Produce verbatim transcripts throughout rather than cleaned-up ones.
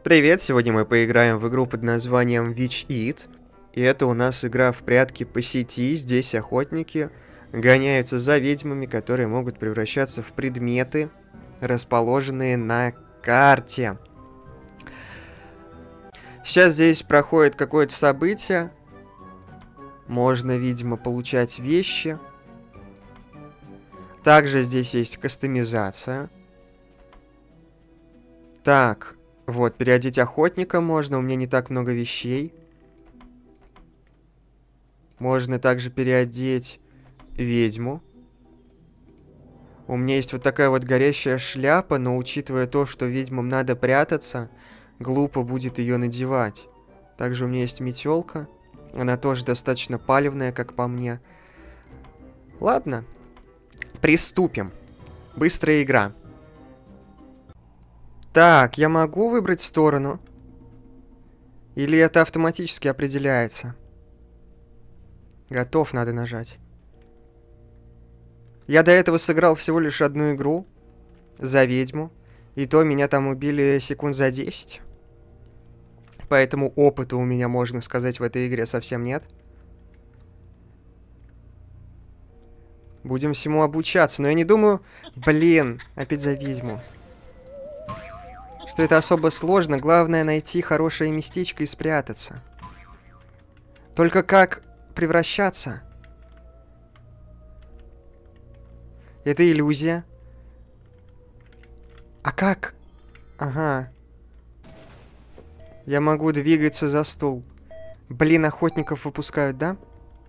Привет, сегодня мы поиграем в игру под названием Witch Eat. И это у нас игра в прятки по сети. Здесь охотники гоняются за ведьмами, которые могут превращаться в предметы, расположенные на карте. Сейчас здесь проходит какое-то событие. Можно, видимо, получать вещи. Также здесь есть кастомизация. Так, вот, переодеть охотника можно, у меня не так много вещей. Можно также переодеть ведьму. У меня есть вот такая вот горящая шляпа, но учитывая то, что ведьмам надо прятаться, глупо будет ее надевать. Также у меня есть метелка. Она тоже достаточно палевная, как по мне. Ладно, приступим. Быстрая игра. Так, я могу выбрать сторону? Или это автоматически определяется? Готов, надо нажать. Я до этого сыграл всего лишь одну игру за ведьму. И то меня там убили секунд за десять. Поэтому опыта у меня, можно сказать, в этой игре совсем нет. Будем всему обучаться. Но я не думаю... Блин, опять за ведьму. Что это особо сложно. Главное найти хорошее местечко и спрятаться. Только как превращаться? Это иллюзия. А как? Ага. Я могу двигаться за стул. Блин, охотников выпускают, да?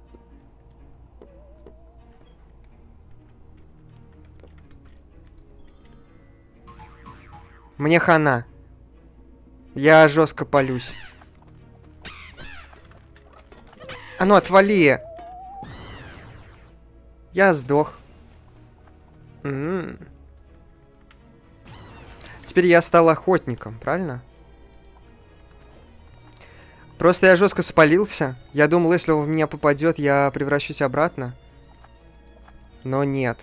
Мне хана. Я жестко палюсь. А ну, отвали! Я сдох. М-м. Теперь я стал охотником, правильно? Просто я жестко спалился. Я думал, если он в меня попадет, я превращусь обратно. Но нет.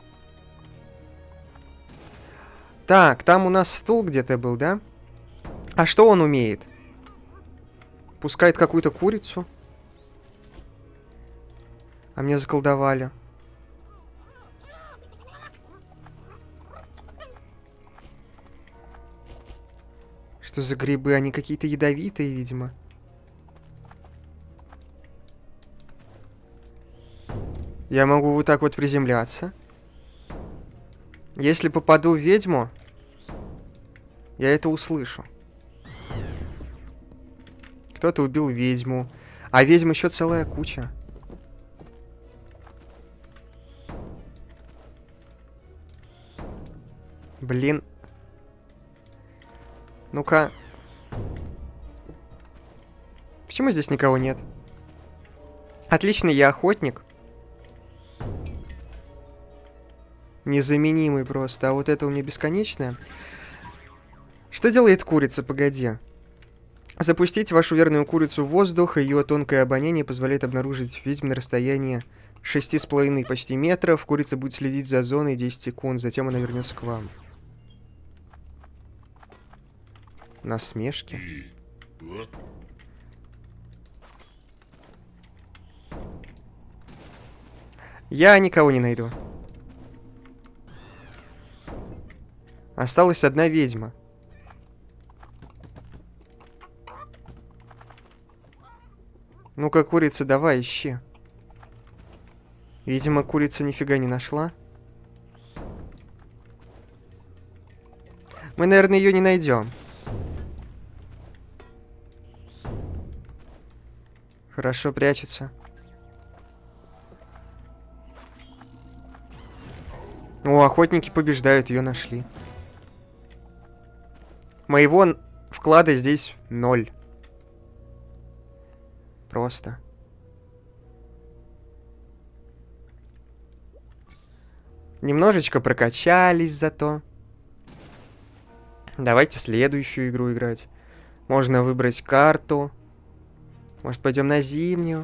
Так, там у нас стул где-то был, да? А что он умеет? Пускает какую-то курицу? А меня заколдовали. Что за грибы? Они какие-то ядовитые, видимо. Я могу вот так вот приземляться. Если попаду в ведьму, я это услышу. Кто-то убил ведьму. А ведьм еще целая куча. Блин. Ну-ка. Почему здесь никого нет? Отлично, я охотник. Незаменимый просто. А вот это у меня бесконечное. Что делает курица? Погоди. Запустить вашу верную курицу в воздух. Ее тонкое обоняние позволяет обнаружить ведьм на расстоянии шесть с половиной почти метров. Курица будет следить за зоной десять секунд. Затем она вернется к вам. Насмешки. Я никого не найду. Осталась одна ведьма. Ну-ка, курица, давай, ищи. Видимо, курица нифига не нашла. Мы, наверное, ее не найдем. Хорошо прячется. О, охотники побеждают, ее нашли. Моего вклада здесь ноль. Просто. Немножечко прокачались зато. Давайте следующую игру играть. Можно выбрать карту. Может, пойдем на зимнюю?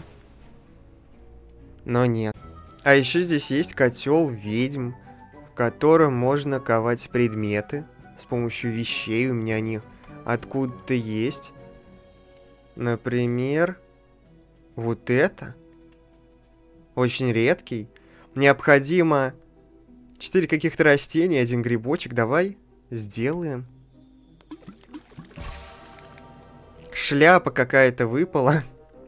Но нет. А еще здесь есть котел ведьм, в котором можно ковать предметы с помощью вещей. У меня они откуда-то есть. Например, вот это. Очень редкий. Необходимо четыре каких-то растения, один грибочек. Давай сделаем. Шляпа какая-то выпала.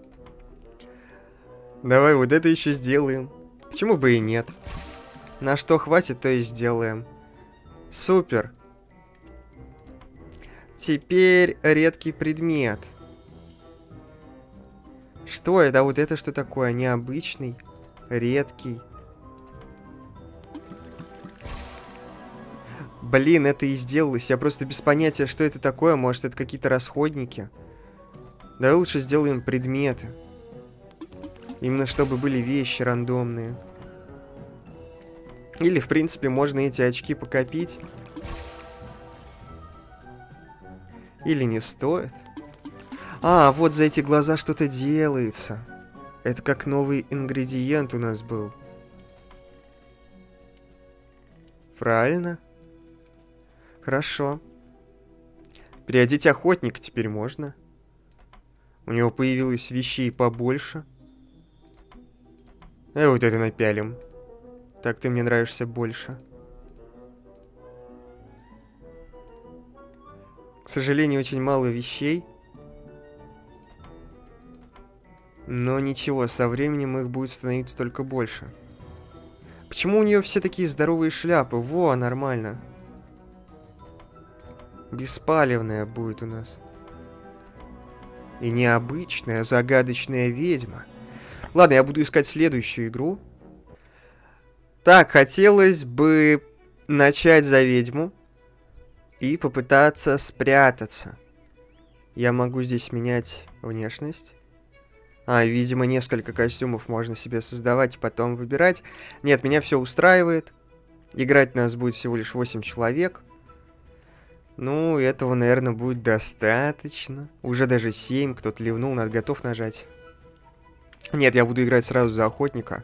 Давай вот это еще сделаем. Почему бы и нет? На что хватит, то и сделаем. Супер. Теперь редкий предмет. Что это? А вот это что такое? Необычный, редкий. Блин, это и сделалось. Я просто без понятия, что это такое. Может, это какие-то расходники. Давай лучше сделаем предметы. Именно чтобы были вещи рандомные. Или, в принципе, можно эти очки покопить. Или не стоит. А, вот за эти глаза что-то делается. Это как новый ингредиент у нас был. Правильно? Хорошо. Переодеть охотника теперь можно. У него появилось вещей побольше. А вот это напялим. Так ты мне нравишься больше. К сожалению, очень мало вещей. Но ничего, со временем их будет становиться только больше. Почему у нее все такие здоровые шляпы? Во, нормально. Беспалевная будет у нас. И необычная, загадочная ведьма. Ладно, я буду искать следующую игру. Так, хотелось бы начать за ведьму. И попытаться спрятаться. Я могу здесь менять внешность. А, видимо, несколько костюмов можно себе создавать и потом выбирать. Нет, меня все устраивает. Играть нас будет всего лишь восемь человек. Ну, этого, наверное, будет достаточно. Уже даже семь. Кто-то ливнул, надо готов нажать. Нет, я буду играть сразу за охотника.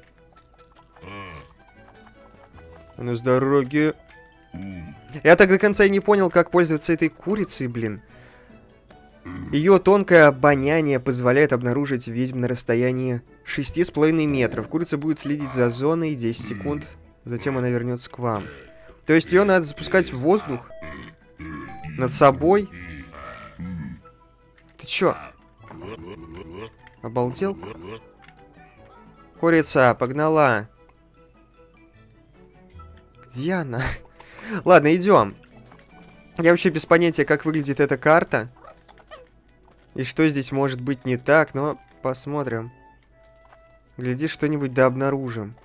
На дороге. Я так до конца и не понял, как пользоваться этой курицей, блин. Ее тонкое обоняние позволяет обнаружить ведьм на расстоянии шести с половиной метров. Курица будет следить за зоной десять секунд. Затем она вернется к вам. То есть ее надо запускать в воздух. Над собой. Ты чё? Обалдел? Курица, погнала. Где она? Ладно, идем. Я вообще без понятия, как выглядит эта карта. И что здесь может быть не так, но посмотрим. Гляди, что-нибудь да обнаружим.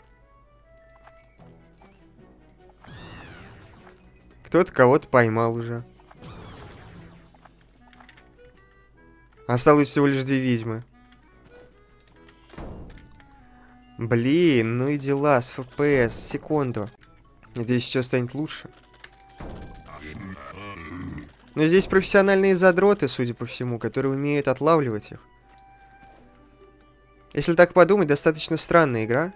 Кто-то кого-то поймал уже. Осталось всего лишь две ведьмы. Блин, ну и дела с эф пи эс. Секунду. Надеюсь, сейчас станет лучше. Но здесь профессиональные задроты, судя по всему, которые умеют отлавливать их. Если так подумать, достаточно странная игра.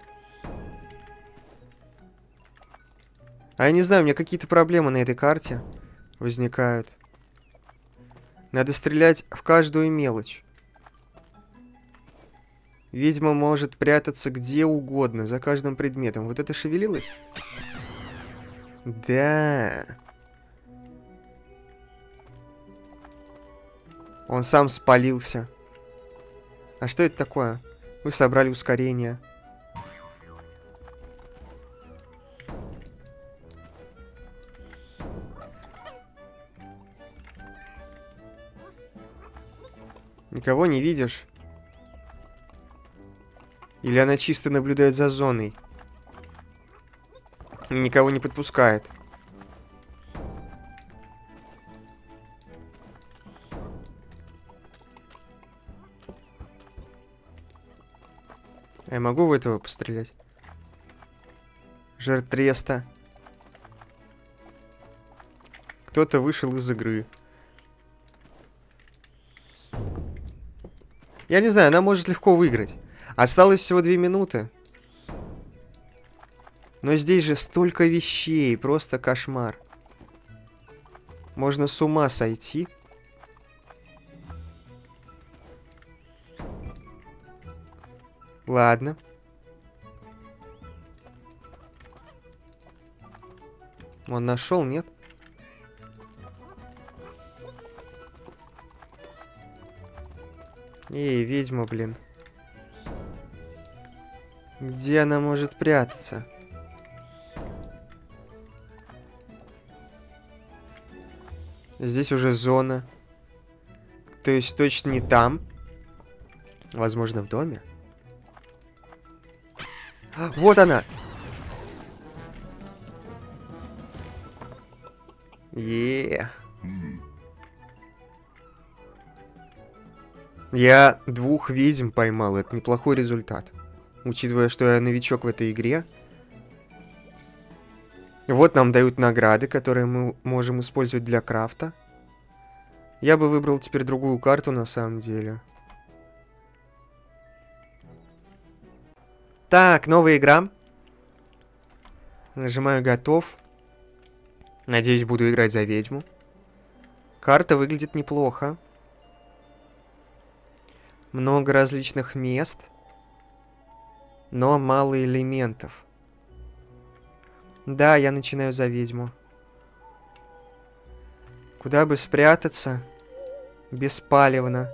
А я не знаю, у меня какие-то проблемы на этой карте возникают. Надо стрелять в каждую мелочь. Ведьма может прятаться где угодно, за каждым предметом. Вот это шевелилось? Да. Он сам спалился. А что это такое? Вы собрали ускорение. Никого не видишь? Или она чисто наблюдает за зоной? И никого не подпускает. Я могу в этого пострелять? Жертв треста. Кто-то вышел из игры. Я не знаю, она может легко выиграть. Осталось всего две минуты. Но здесь же столько вещей. Просто кошмар. Можно с ума сойти. Ладно. Он нашел, нет? Эй, ведьма, блин. Где она может прятаться? Здесь уже зона. То есть точно не там. Возможно, в доме. А, вот она! Е. Я двух ведьм поймал. Это неплохой результат. Учитывая, что я новичок в этой игре. Вот нам дают награды, которые мы можем использовать для крафта. Я бы выбрал теперь другую карту, на самом деле. Так, новая игра. Нажимаю «Готов». Надеюсь, буду играть за ведьму. Карта выглядит неплохо. Много различных мест. Но мало элементов. Да, я начинаю за ведьму. Куда бы спрятаться? Беспалевно.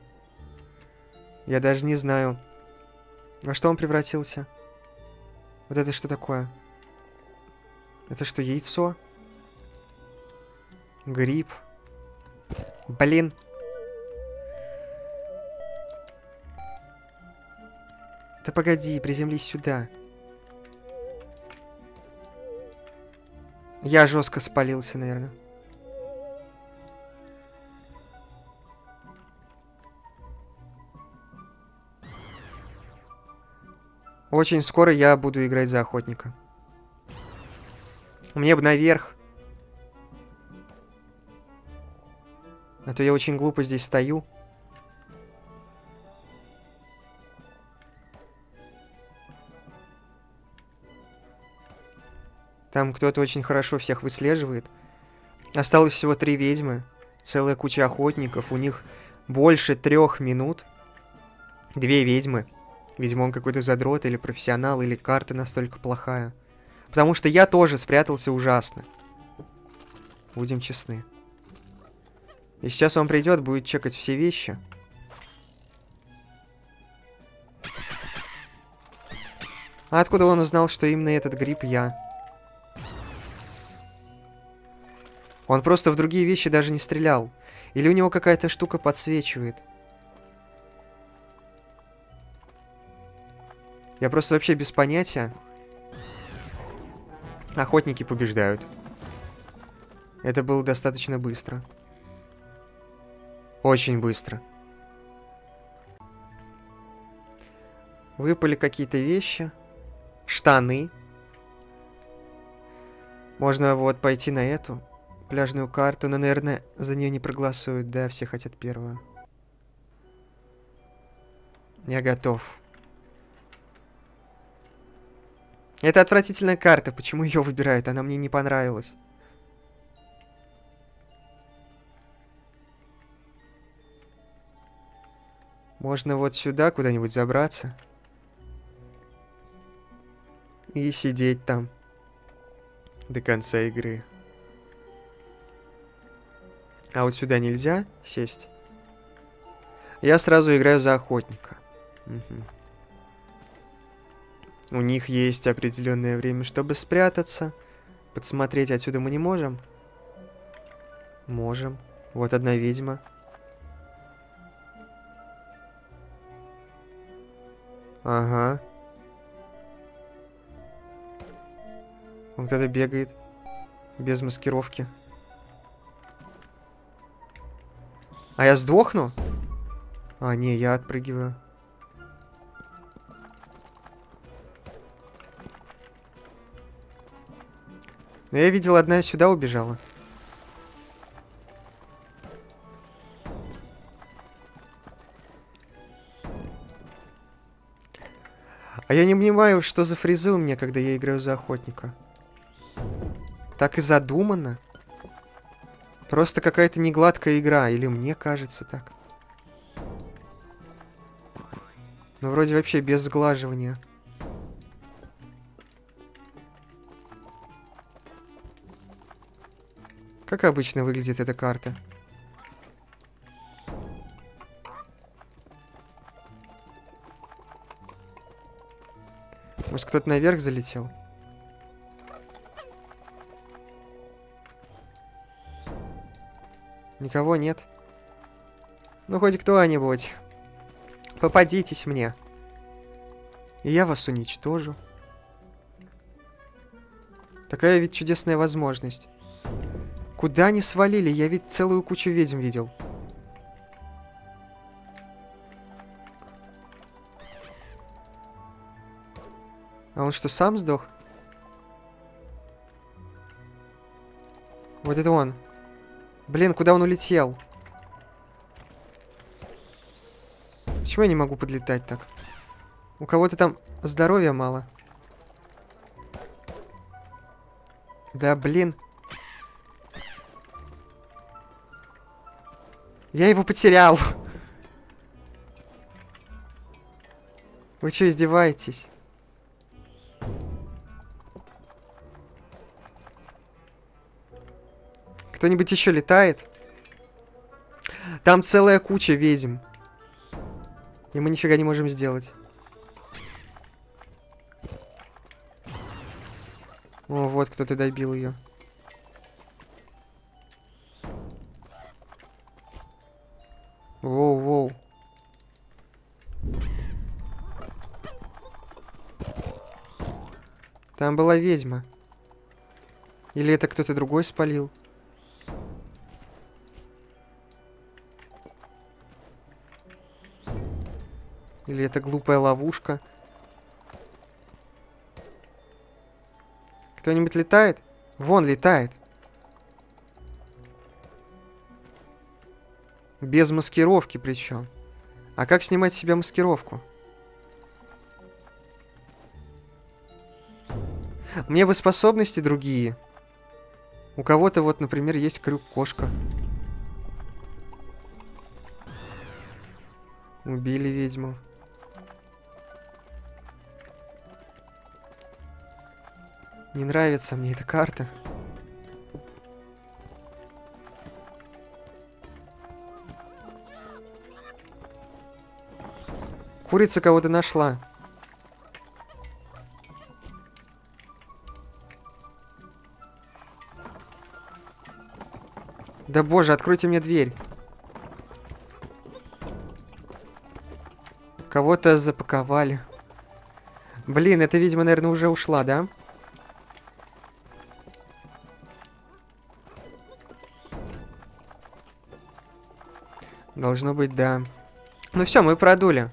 Я даже не знаю. Во что он превратился? Вот это что такое? Это что, яйцо? Гриб. Блин. Да погоди, приземлись сюда. Я жестко спалился, наверное. Очень скоро я буду играть за охотника. Мне бы наверх. А то я очень глупо здесь стою. Там кто-то очень хорошо всех выслеживает. Осталось всего три ведьмы. Целая куча охотников. У них больше трех минут. Две ведьмы. Видимо, он какой-то задрот или профессионал, или карта настолько плохая. Потому что я тоже спрятался ужасно. Будем честны. И сейчас он придет, будет чекать все вещи. А откуда он узнал, что именно этот гриб я? Он просто в другие вещи даже не стрелял. Или у него какая-то штука подсвечивает. Я просто вообще без понятия. Охотники побеждают. Это было достаточно быстро. Очень быстро. Выпали какие-то вещи. Штаны. Можно вот пойти на эту пляжную карту, но, наверное, за нее не проголосуют. Да, все хотят первую. Я готов. Это отвратительная карта. Почему ее выбирают? Она мне не понравилась. Можно вот сюда куда-нибудь забраться. И сидеть там. До конца игры. А вот сюда нельзя сесть. Я сразу играю за охотника. Угу. У них есть определенное время, чтобы спрятаться. Подсмотреть отсюда мы не можем. Можем. Вот одна ведьма. Ага. Он кто-то бегает. Без маскировки. А я сдохну? А, не, я отпрыгиваю. Но я видел, одна сюда убежала. А я не понимаю, что за фризы у меня, когда я играю за охотника. Так и задумано. Просто какая-то негладкая игра. Или мне кажется так. Ну, вроде вообще без сглаживания. Как обычно выглядит эта карта? Может, кто-то наверх залетел? Никого нет. Ну, хоть кто-нибудь. Попадитесь мне. И я вас уничтожу. Такая ведь чудесная возможность. Куда они свалили? Я ведь целую кучу ведьм видел. А он что, сам сдох? Вот это он. Блин, куда он улетел? Почему я не могу подлетать так? У кого-то там здоровья мало. Да, блин. Я его потерял. Вы что, издеваетесь? Кто-нибудь еще летает? Там целая куча ведьм. И мы нифига не можем сделать. О, вот кто-то добил ее. Воу-воу. Там была ведьма. Или это кто-то другой спалил? Или это глупая ловушка? Кто-нибудь летает? Вон летает. Без маскировки причем. А как снимать с себя маскировку? Мне бы способности другие. У кого-то вот, например, есть крюк-кошка. Убили ведьму. Не нравится мне эта карта. Курица кого-то нашла. Да боже, откройте мне дверь. Кого-то запаковали. Блин, эта ведьма, наверное, уже ушла, да? Должно быть, да. Ну все, мы продули.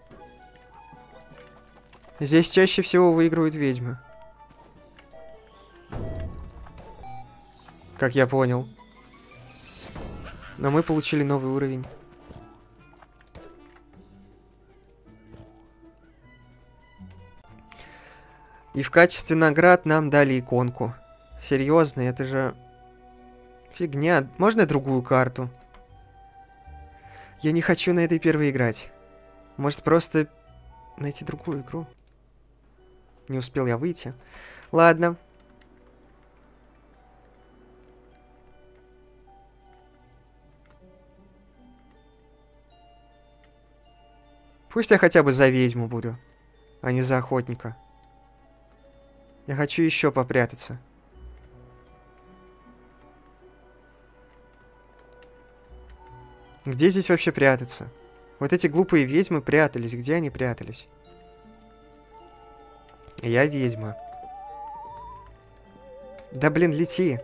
Здесь чаще всего выигрывают ведьмы. Как я понял. Но мы получили новый уровень. И в качестве наград нам дали иконку. Серьезно, это же... Фигня. Можно другую карту? Я не хочу на этой первой играть. Может, просто найти другую игру? Не успел я выйти. Ладно. Пусть я хотя бы за ведьму буду, а не за охотника. Я хочу еще попрятаться. Где здесь вообще прятаться? Вот эти глупые ведьмы прятались. Где они прятались? Я ведьма. Да блин, лети.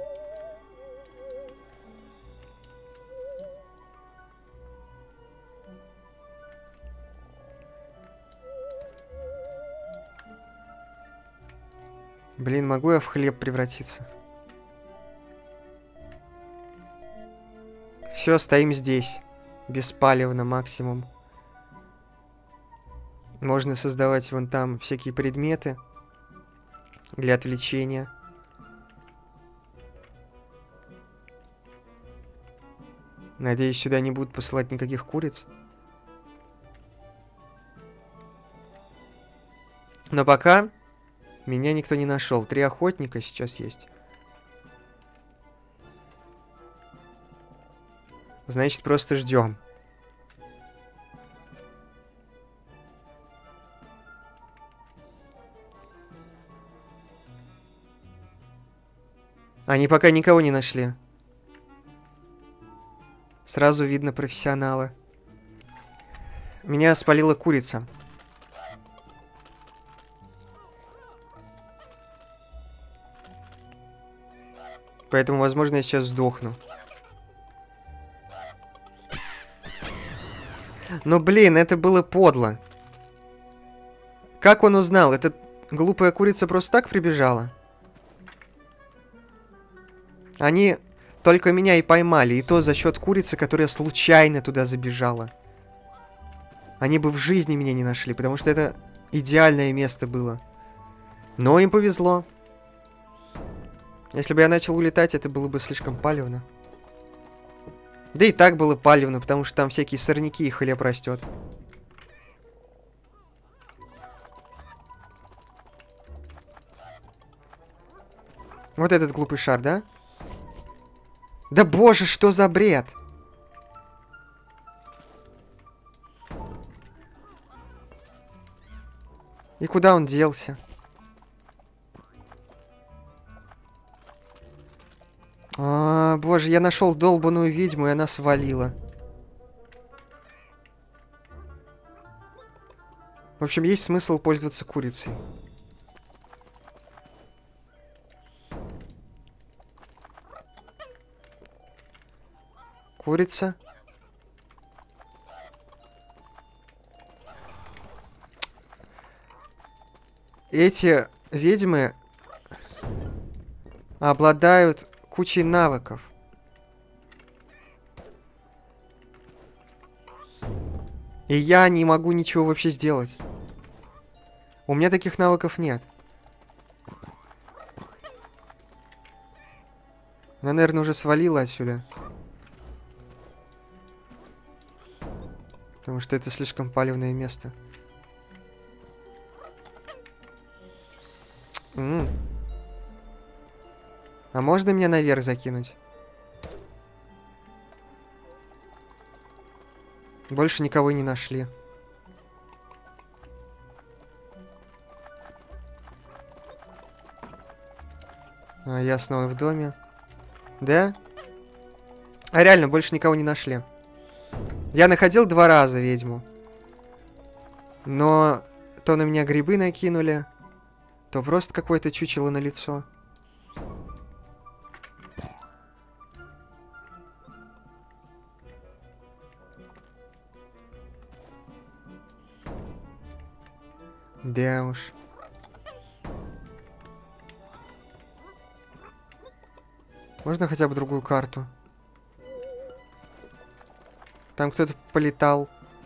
Блин, могу я в хлеб превратиться? Все, стоим здесь. Беспалевно максимум. Можно создавать вон там всякие предметы для отвлечения. Надеюсь, сюда не будут посылать никаких куриц. Но пока меня никто не нашел. Три охотника сейчас есть. Значит, просто ждем. Они пока никого не нашли. Сразу видно профессионала. Меня спалила курица. Поэтому, возможно, я сейчас сдохну. Но, блин, это было подло. Как он узнал? Эта глупая курица просто так прибежала? Они только меня и поймали, и то за счет курицы, которая случайно туда забежала. Они бы в жизни меня не нашли, потому что это идеальное место было. Но им повезло. Если бы я начал улетать, это было бы слишком палевно. Да и так было палевно, потому что там всякие сорняки и хлеб растет. Вот этот глупый шар, да? Да боже, что за бред? И куда он делся? А, боже, я нашел долбаную ведьму, и она свалила. В общем, есть смысл пользоваться курицей. Курица. Эти ведьмы обладают кучей навыков. И я не могу ничего вообще сделать. У меня таких навыков нет. Она, наверное, уже свалила отсюда. Потому что это слишком палевное место. М-м. А можно меня наверх закинуть? Больше никого не нашли. А, ясно, он в доме. Да? А реально, больше никого не нашли. Я находил два раза ведьму. Но то на меня грибы накинули, то просто какое-то чучело на лицо. Да уж. Можно хотя бы другую карту? Там кто-то полетал.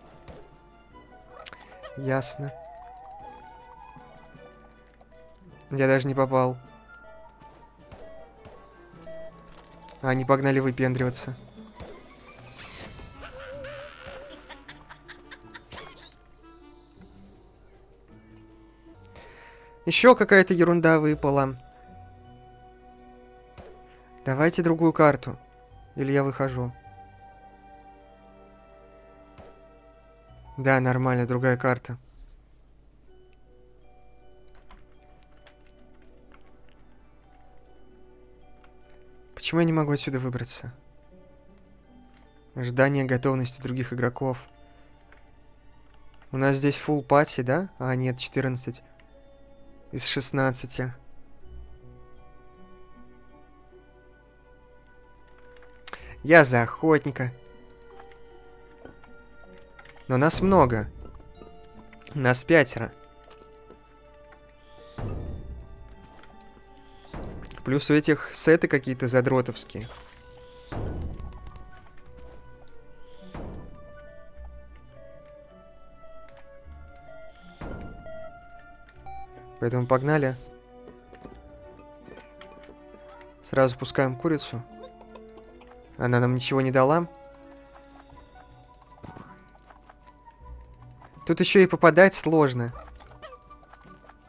Ясно. Я даже не попал. А, они погнали выпендриваться. Еще какая-то ерунда выпала. Давайте другую карту. Или я выхожу. Да, нормально, другая карта. Почему я не могу отсюда выбраться? Ожидание готовности других игроков. У нас здесь full пати, да? А, нет, четырнадцать из шестнадцати. Я за охотника. Но нас много. Нас пятеро. Плюс у этих сеты какие-то задротовские. Поэтому погнали. Сразу пускаем курицу. Она нам ничего не дала. Тут еще и попадать сложно.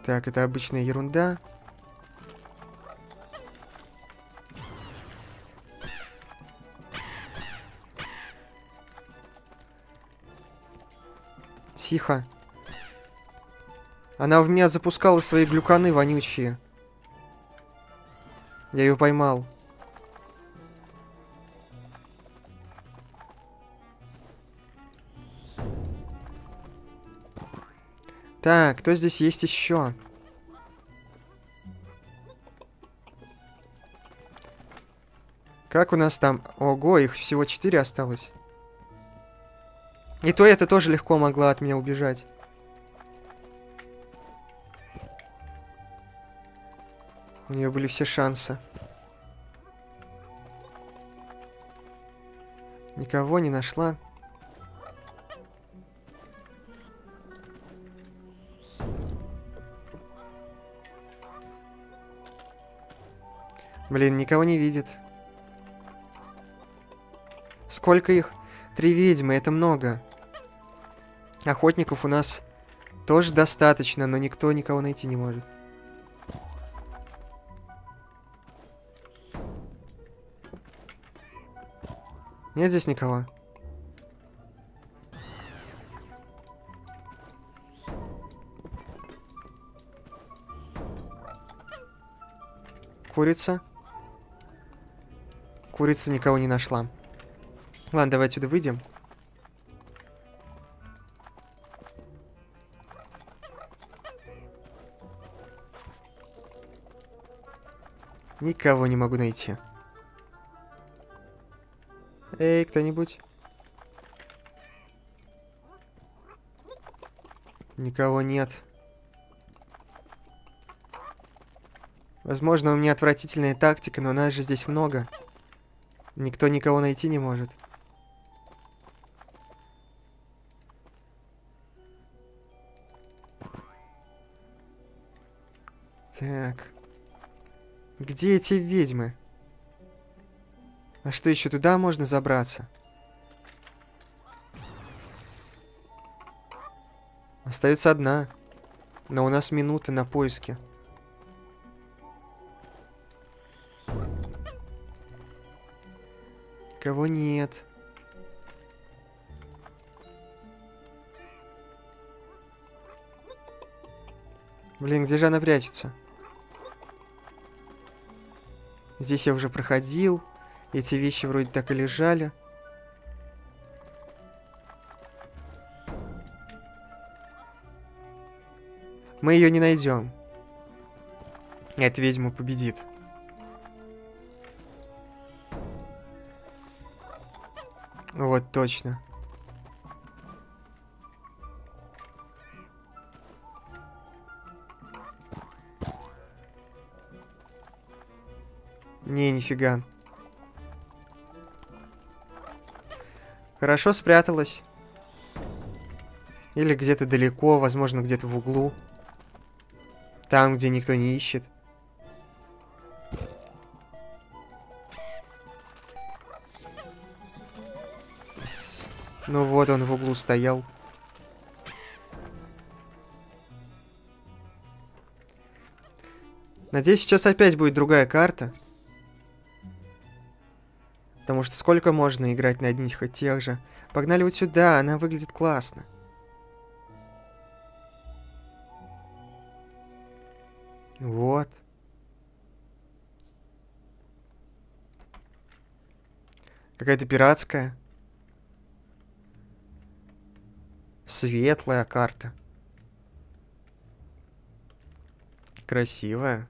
Так, это обычная ерунда. Тихо. Она в меня запускала свои глюканы вонючие. Я ее поймал. Так, кто здесь есть еще? Как у нас там? Ого, их всего четыре осталось. И то это тоже легко могла от меня убежать. У нее были все шансы. Никого не нашла. Блин, никого не видит. Сколько их? Три ведьмы, это много. Охотников у нас тоже достаточно, но никто никого найти не может. Нет здесь никого? Курица. Курица никого не нашла. Ладно, давай отсюда выйдем. Никого не могу найти. Эй, кто-нибудь? Никого нет. Возможно, у меня отвратительная тактика, но нас же здесь много. Никто никого найти не может. Так. Где эти ведьмы? А что, еще туда можно забраться? Остается одна. Но у нас минуты на поиски. Кого нет? Блин, где же она прячется? Здесь я уже проходил. Эти вещи вроде так и лежали. Мы ее не найдем. Эта ведьма победит. Вот точно. Не, нифига. Хорошо спряталась. Или где-то далеко, возможно, где-то в углу. Там, где никто не ищет. Ну вот он в углу стоял. Надеюсь, сейчас опять будет другая карта. Потому что сколько можно играть на одних и тех же. Погнали вот сюда, она выглядит классно. Вот. Какая-то пиратская. Светлая карта. Красивая.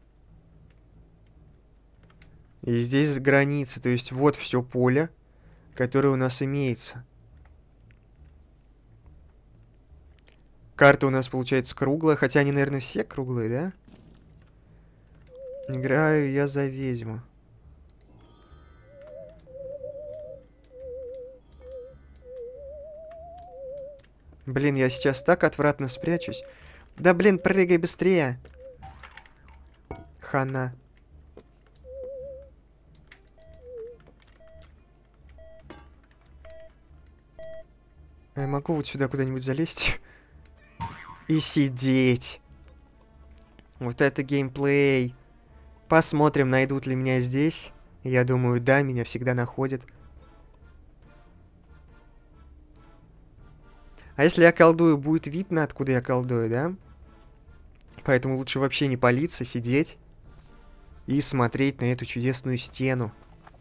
И здесь граница, то есть вот все поле, которое у нас имеется. Карта у нас получается круглая, хотя они, наверное, все круглые, да? Играю я за ведьму. Блин, я сейчас так отвратно спрячусь. Да блин, прыгай быстрее. Хана. Я могу вот сюда куда-нибудь залезть и сидеть. Вот это геймплей. Посмотрим, найдут ли меня здесь. Я думаю, да, меня всегда находят. А если я колдую, будет видно, откуда я колдую, да? Поэтому лучше вообще не палиться, сидеть и смотреть на эту чудесную стену.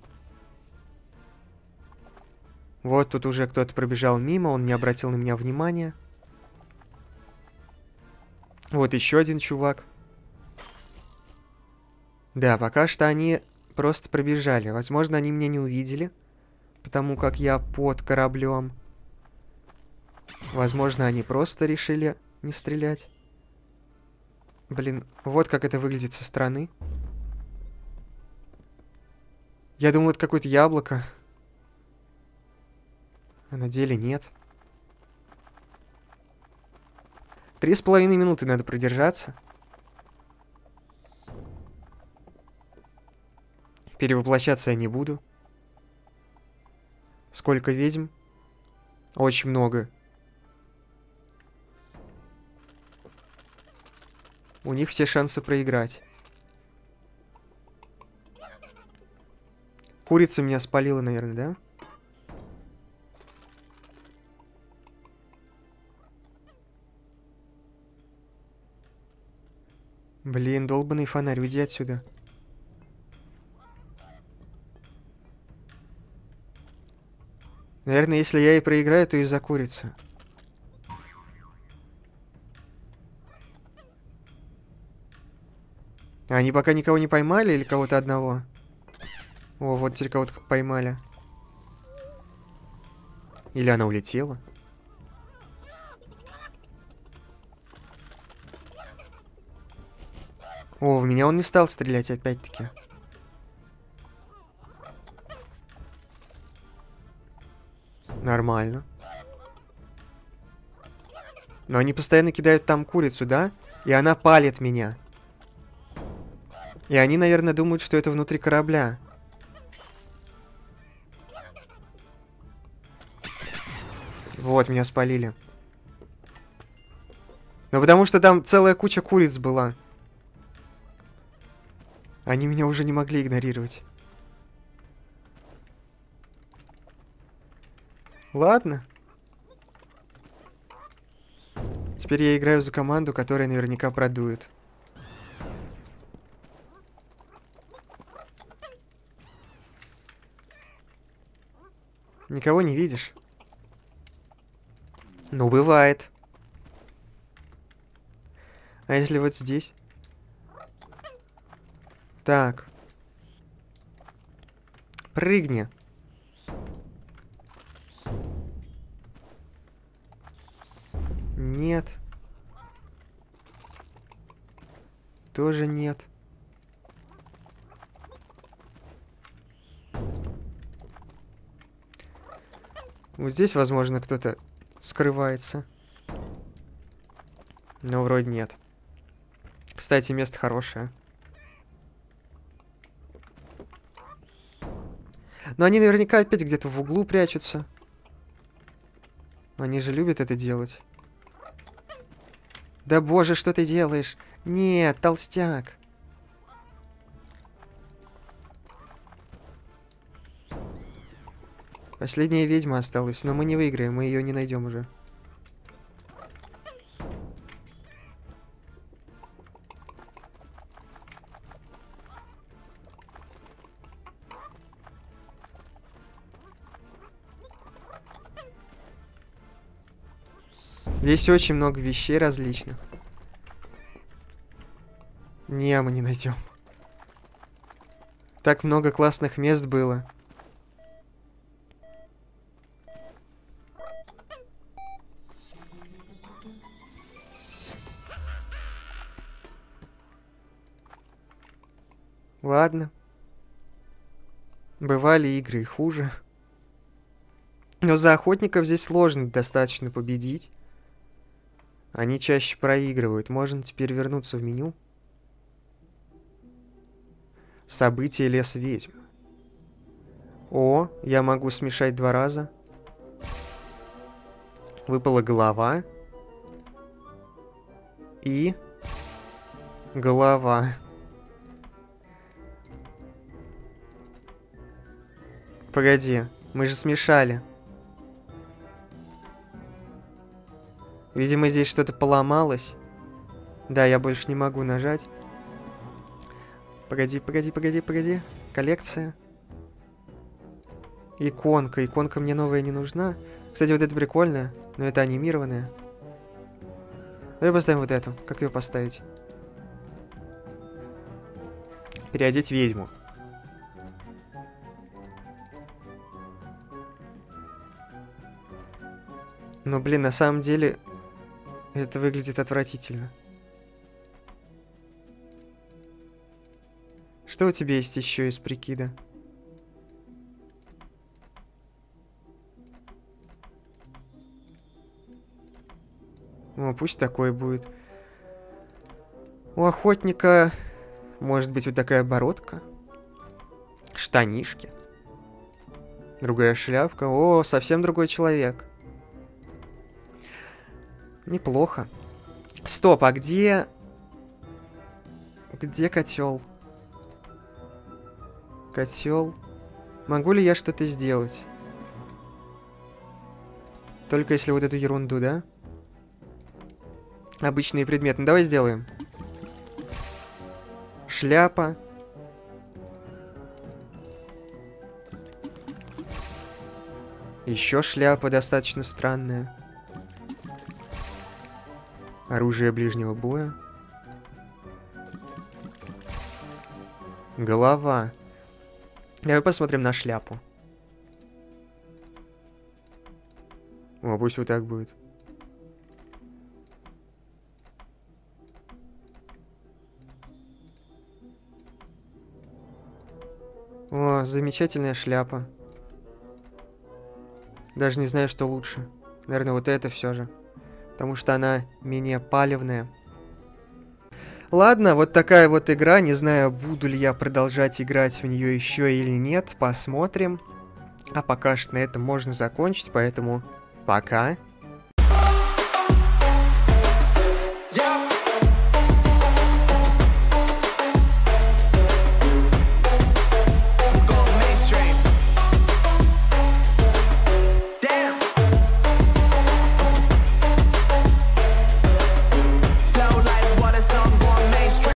Вот тут уже кто-то пробежал мимо, он не обратил на меня внимания. Вот еще один чувак. Да, пока что они просто пробежали. Возможно, они меня не увидели, потому как я под кораблем. Возможно, они просто решили не стрелять. Блин, вот как это выглядит со стороны. Я думал, это какое-то яблоко. А на деле нет. Три с половиной минуты надо продержаться. Перевоплощаться я не буду. Сколько ведьм? Очень много. У них все шансы проиграть. Курица меня спалила, наверное, да? Блин, долбаный фонарь, уйди отсюда. Наверное, если я и проиграю, то из-за курицы. Они пока никого не поймали или кого-то одного? О, вот теперь кого-то поймали. Или она улетела? О, в меня он не стал стрелять опять-таки. Нормально. Но они постоянно кидают там курицу, да? И она палит меня. И они, наверное, думают, что это внутри корабля. Вот, меня спалили. Ну, потому что там целая куча куриц была. Они меня уже не могли игнорировать. Ладно. Теперь я играю за команду, которая наверняка продует. Никого не видишь? Ну, бывает. А если вот здесь? Так. Прыгни. Нет. Тоже нет. Вот здесь, возможно, кто-то скрывается. Но вроде нет. Кстати, место хорошее. Но они наверняка опять где-то в углу прячутся. Они же любят это делать. Да боже, что ты делаешь? Нет, толстяк. Последняя ведьма осталась, но мы не выиграем, мы ее не найдем уже. Здесь очень много вещей различных. Не, мы не найдем. Так много классных мест было. Ладно. Бывали игры и хуже. Но за охотников здесь сложно достаточно победить. Они чаще проигрывают. Можно теперь вернуться в меню. События лес ведьм. О, я могу смешать два раза. Выпала голова. И Голова. Погоди, мы же смешали. Видимо, здесь что-то поломалось. Да, я больше не могу нажать. Погоди, погоди, погоди, погоди. Коллекция. Иконка. Иконка мне новая не нужна. Кстати, вот это прикольно, но это анимированная. Давай поставим вот эту. Как ее поставить? Переодеть ведьму. Но, блин, на самом деле это выглядит отвратительно. Что у тебя есть еще из прикида? О, пусть такой будет. У охотника может быть вот такая бородка. Штанишки. Другая шляпка. О, совсем другой человек. Неплохо. Стоп, а где... Где котел? Котел. Могу ли я что-то сделать? Только если вот эту ерунду, да? Обычные предметы. Ну, давай сделаем. Шляпа. Еще шляпа достаточно странная. Оружие ближнего боя. Голова. Давай посмотрим на шляпу. О, пусть вот так будет. О, замечательная шляпа. Даже не знаю, что лучше. Наверное, вот это все же. Потому что она менее палевная. Ладно, вот такая вот игра. Не знаю, буду ли я продолжать играть в нее еще или нет. Посмотрим. А пока что на этом можно закончить, поэтому пока.